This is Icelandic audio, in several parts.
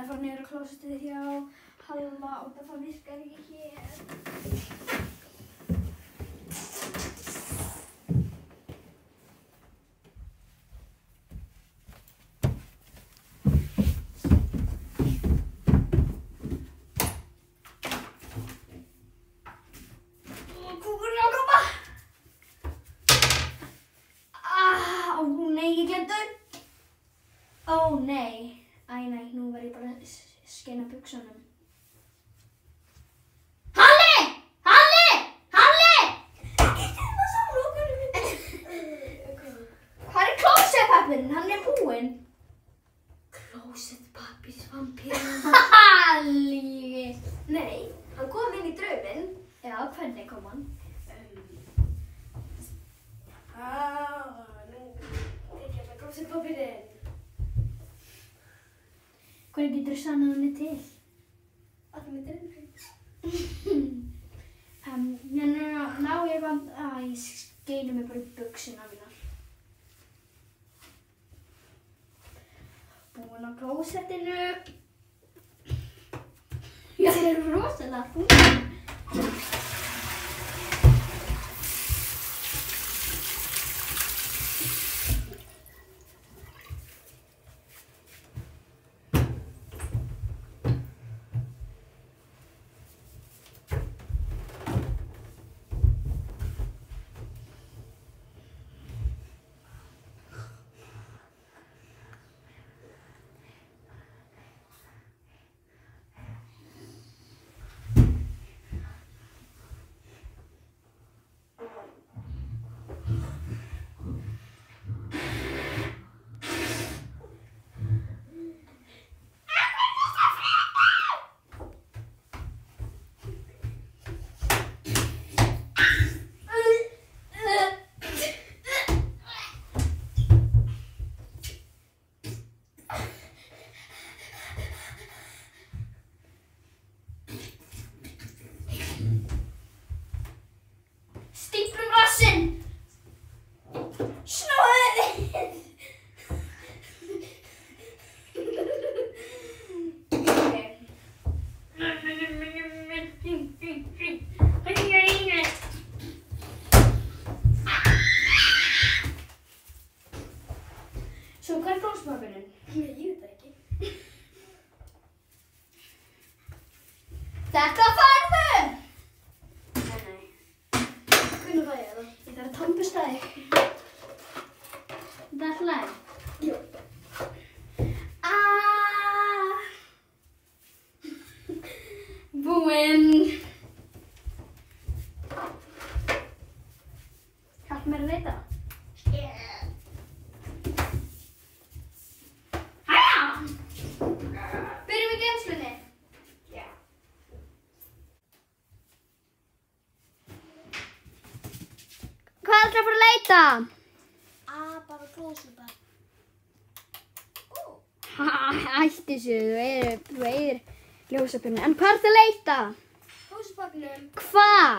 að fara niður á klósettið hjá Halla og það virkar ekki hér. Kúkurinn á að koma! Ó nei, ég glemdi. Ó nei. Æ nei, nú var ég bara að skeina buxunum. Halli! Halli! Halli! Ekki það saman okkur. Hvað er klósettpappírinn? Hann er búinn. Klósettpappírsvampírinn. Halli! Nei, hann kom inn í drauminn. Já, hvernig kom hann? Nú tek ég með klósettpappírinn. Hvernig getur þú sannað henni til? Að það með drauminn. Ná ég vant að ég skeini mig bara í buxuna mínar. Búin á klósettinu. Já, það er rosalega fúin. Stíflum rassinn! Snúðu þig! Svo hvað er klósettpappírinn? Ég veit það ekki. Þetta færðu! Nei. Hvernig fæ ég það? Ég þarf að tannbursta þig. Það er hlæg? Jú. Búinn. Hjálp mér að leita. Hæja! Byrjum í geymslunni. Já. Hvað ætlar að fara að leita? Bara klósettpappír. Hætti þessu, þú eigir ljósapinnu. En hvað ertu að leita? Klósettpappírnum. Hvar?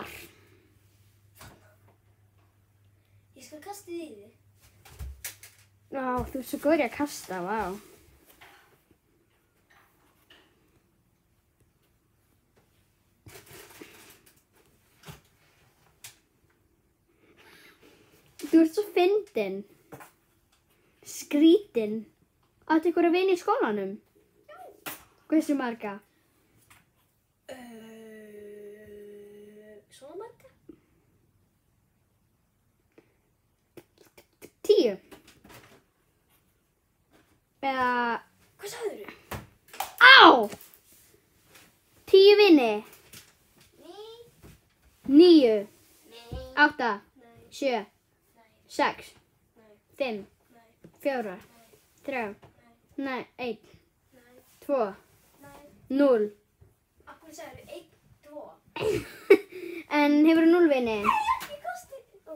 Ég skal kasta því í þig. Já, þú ert svo góður í að kasta, vá. Þú ert svo fyndin. Skrítin. Áttu ykkur að vini í skólanum? Já. Hversu marga? Svona marga? 10. Eða... Hvað sagðirðu? Á! 10 vini. 9. 8. 7. 6. 5. 4. 3. Nei, 1. 2. 0. Akkur sagðirðu 1, 2. En hefurðu 0 vini? Nei, ekki kosti.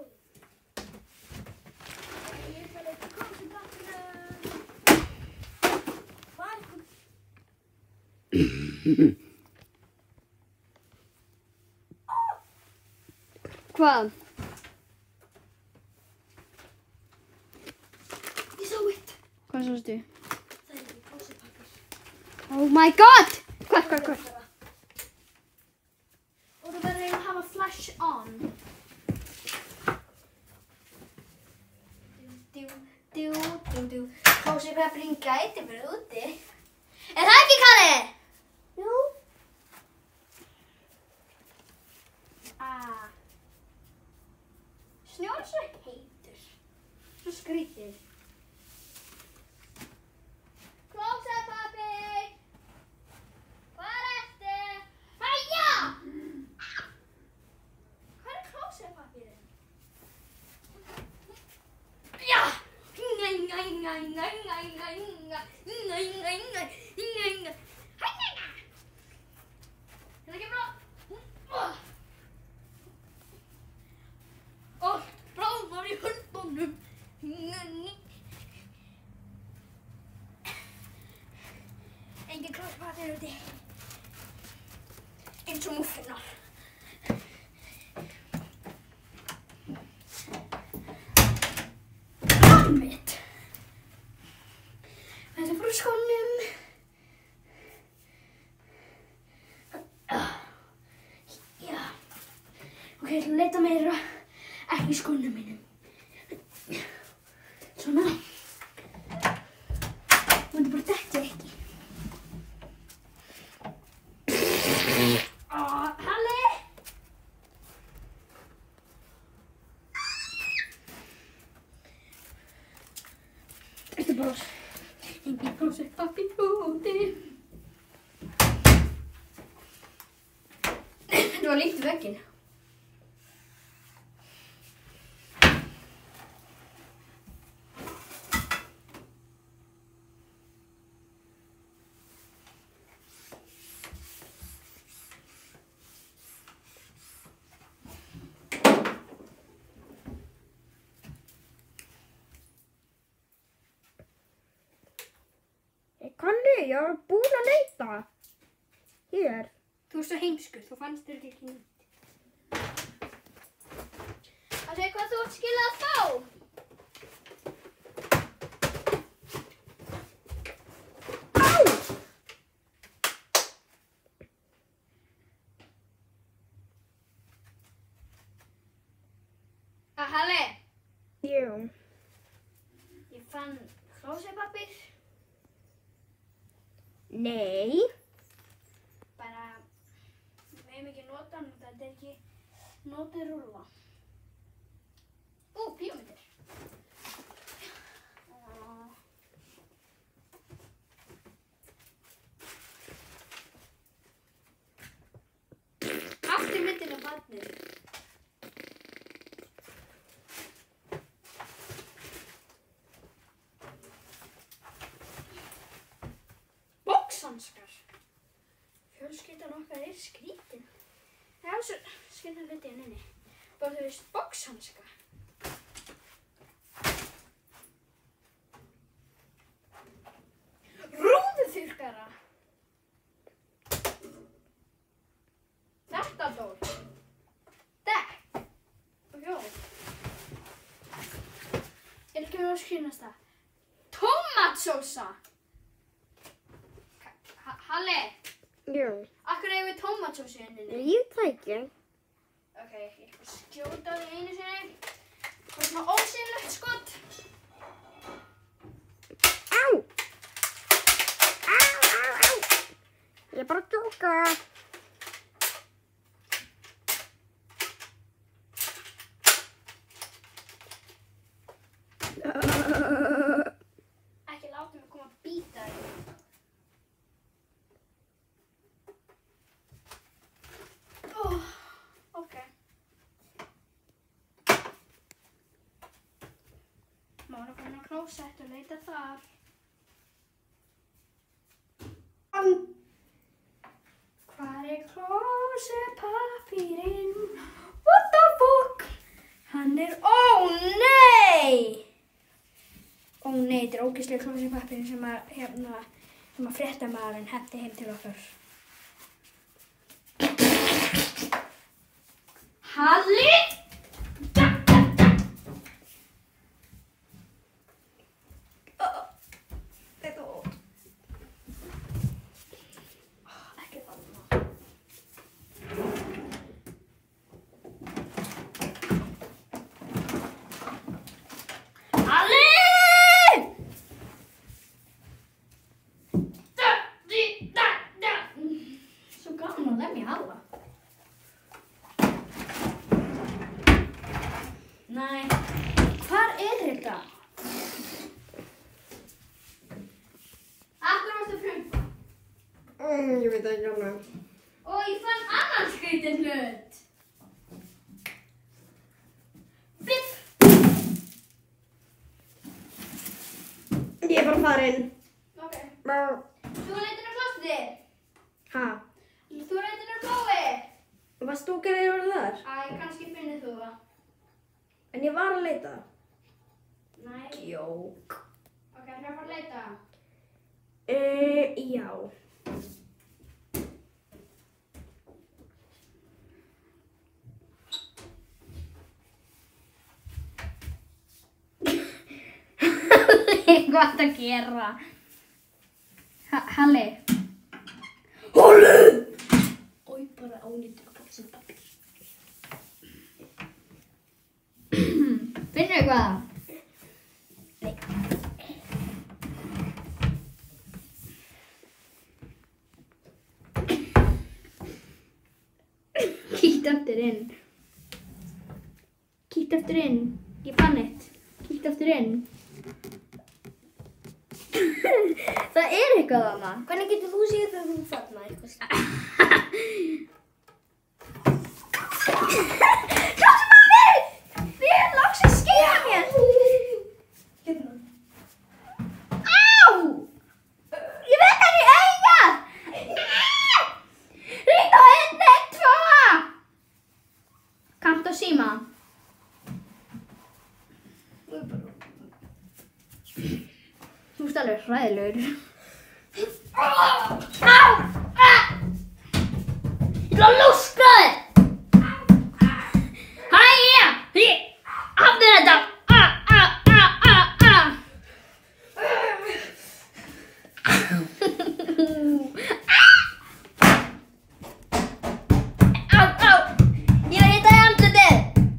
Ég fæði ekki kosti bakkina. Hvað er Hvað? Ég sá eitt. Hvað sástu? Það er ekki klósettpappír. Oh my god! Hvað? Og þú verður að hafa flash on. Klósettpappírinn gæti verið úti. Er það ekki, Kalli? Jú. Snjór svo heitur. Svo skrítið. Klósettpappír! Hvar ertu? Hæja! Hvar er klósettpappírinn? Já! Það ekki bra. Bráðnar í höndunum. Engin klósettpappír úti. Eins og múffinar. Mitt. Þetta er frá skónum. Já. Ok, ég ætla að leita meira. Ekki í skónum mínum. Svona. Þetta bara dettur ekki. Halli! Þetta er bara engin klósettpappír úti. Þetta var líkt í vegginn. Kalli, ég var búin að leita. Hér. Þú ert svo heimskur, þú fannst þér ekki nýtt. Það sé hvað þú ert skilað að fá. Á! Halli, Jú. ég fann klósettpappír. Nei. Bara, við hefum ekki notað hann, þetta er ekki notið rúlla. Bíómyndir. Aftur myndin af barnið. Boxhanskar. Fjölskyldan okkar er skrítin. Það er svo skrítin hluti inni. Bara þú veist, boxhanska. Rúðuþurrkara. Þetta dót. Dekk. Og hjól. Er ekki verið að skynast það? Tómatsósa. Halli. Jú. Akkur eigum við tómatsósu inni? Ég það ekki. Ok, ég ætla að skjóta því einu sinni. Það er svona ósynlegt skot. Á! Á! Ég er bara að djóka. Ekki láta mig koma að bíta þig. Ok. Má að koma á klósett og leita þar. Hvar er klósettpappírinn? What the fuck? Hann er, nei! Ó nei, þetta er ógeðslega klósettpappírinn sem að, sem að fréttamaðurinn henti heim til okkar. Halli! þetta ekki alveg. Og ég fann annan skrítinn hlut. Fiff. Ég er bara farin. Ok. Brr. Þú leitin á klostið. Ha? Þú leitin á klói. Varst þú gerðir orðið þar? Æ, kannski finnir þú það. En ég var að leita. Nei. Jók. Ok, það er bara að leita. Já. Hvað að gera? Halli. Halli! Ói, bara ánýttur að pakka sem pappir. Finnur eitthvað? Nei. Kíkt aftur inn. Kíkt aftur inn. Ég fann eitt. Kíkt aftur inn. Það er eitthvað þarna. Hvernig getur þú séð þegar þú þarna eitthvað? Hvað sem að mig? Við erum loksins skýra mér. Hérna. Á! Ég veit hann í augað. Ríkt á 112. Kannt á síma. Þú ert alveg hræðilegur. Á! Ég ætla að lúskra þig! Hæja! Hafðu þetta! Á! Ég er að hitta þig í andlitið!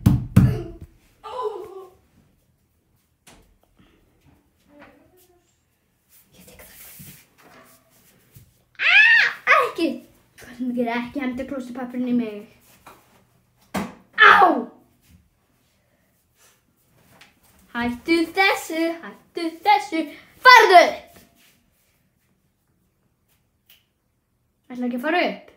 Ekki! Hvað sem þú gerir ekki henda klósettpappírinn í mig. Á! Hættu þessu, farðu upp! Ætla ekki að fara upp?